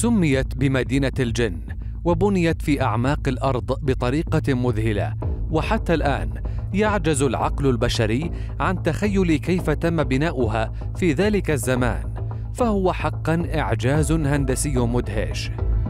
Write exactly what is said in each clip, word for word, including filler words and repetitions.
سميت بمدينة الجن، وبنيت في أعماق الأرض بطريقة مذهلة، وحتى الآن يعجز العقل البشري عن تخيل كيف تم بناؤها في ذلك الزمان، فهو حقاً إعجاز هندسي مدهش.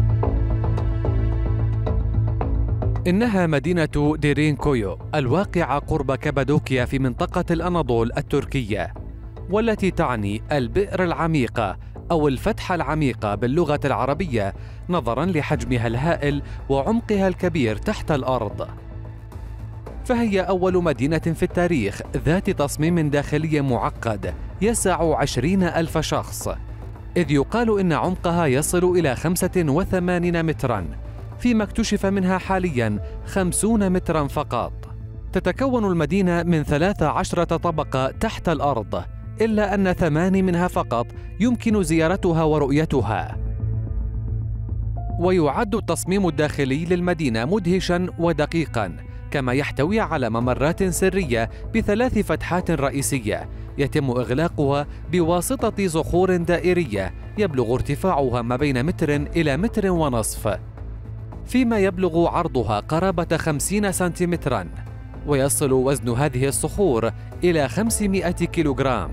إنها مدينة ديرينكويو الواقعة قرب كابادوكيا في منطقة الأناضول التركية، والتي تعني البئر العميقة أو الفتحة العميقة باللغة العربية نظراً لحجمها الهائل وعمقها الكبير تحت الأرض. فهي أول مدينة في التاريخ ذات تصميم داخلي معقد يسع عشرين ألف شخص، إذ يقال إن عمقها يصل إلى خمسة وثمانين متراً، فيما اكتشف منها حالياً خمسون متراً فقط. تتكون المدينة من ثلاث عشرة طبقة تحت الأرض، إلا أن ثماني منها فقط يمكن زيارتها ورؤيتها. ويعد التصميم الداخلي للمدينة مدهشاً ودقيقاً، كما يحتوي على ممرات سرية بثلاث فتحات رئيسية يتم إغلاقها بواسطة صخور دائرية يبلغ ارتفاعها ما بين متر إلى متر ونصف، فيما يبلغ عرضها قرابة خمسين سنتيمتراً، ويصل وزن هذه الصخور إلى خمسمائة كيلوغرام.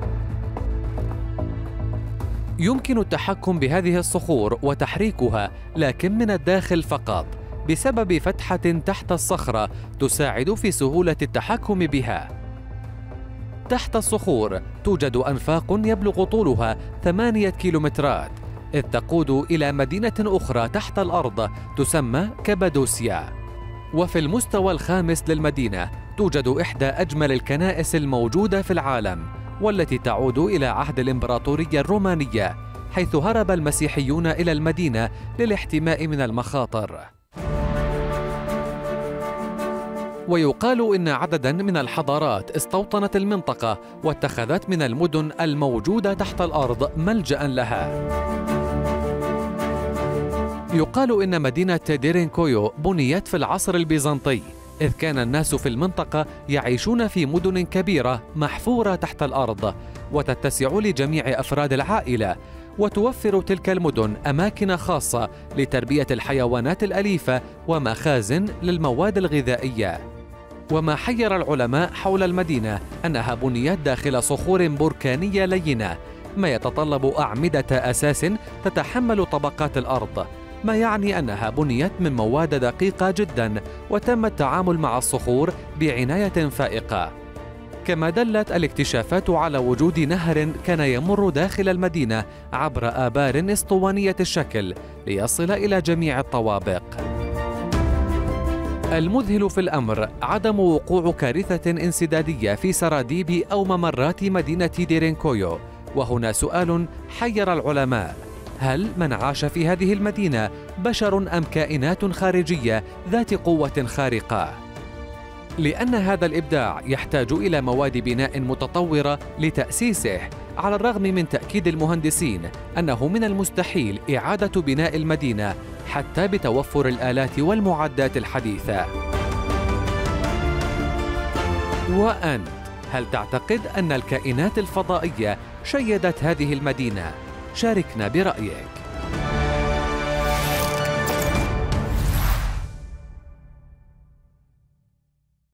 يمكن التحكم بهذه الصخور وتحريكها، لكن من الداخل فقط، بسبب فتحة تحت الصخرة تساعد في سهولة التحكم بها. تحت الصخور توجد أنفاق يبلغ طولها ثمانية كيلومترات، إذ تقود إلى مدينة أخرى تحت الأرض تسمى كابادوسيا. وفي المستوى الخامس للمدينة توجد إحدى أجمل الكنائس الموجودة في العالم، والتي تعود إلى عهد الإمبراطورية الرومانية، حيث هرب المسيحيون إلى المدينة للاحتماء من المخاطر. ويقال إن عدداً من الحضارات استوطنت المنطقة واتخذت من المدن الموجودة تحت الأرض ملجأ لها. يقال إن مدينة ديرينكويو بنيت في العصر البيزنطي، إذ كان الناس في المنطقة يعيشون في مدن كبيرة محفورة تحت الأرض وتتسع لجميع أفراد العائلة، وتوفر تلك المدن أماكن خاصة لتربية الحيوانات الأليفة ومخازن للمواد الغذائية. وما حير العلماء حول المدينة أنها بنيت داخل صخور بركانية لينة، ما يتطلب أعمدة أساس تتحمل طبقات الأرض، ما يعني أنها بنيت من مواد دقيقة جدا، وتم التعامل مع الصخور بعناية فائقة. كما دلت الاكتشافات على وجود نهر كان يمر داخل المدينة عبر آبار اسطوانية الشكل ليصل إلى جميع الطوابق. المذهل في الأمر عدم وقوع كارثة انسدادية في سراديب أو ممرات مدينة ديرينكويو. وهنا سؤال حير العلماء: هل من عاش في هذه المدينة بشر أم كائنات خارجية ذات قوة خارقة؟ لأن هذا الإبداع يحتاج إلى مواد بناء متطورة لتأسيسه، على الرغم من تأكيد المهندسين أنه من المستحيل إعادة بناء المدينة حتى بتوفر الآلات والمعدات الحديثة. وأنت، هل تعتقد أن الكائنات الفضائية شيدت هذه المدينة؟ شاركنا برأيك.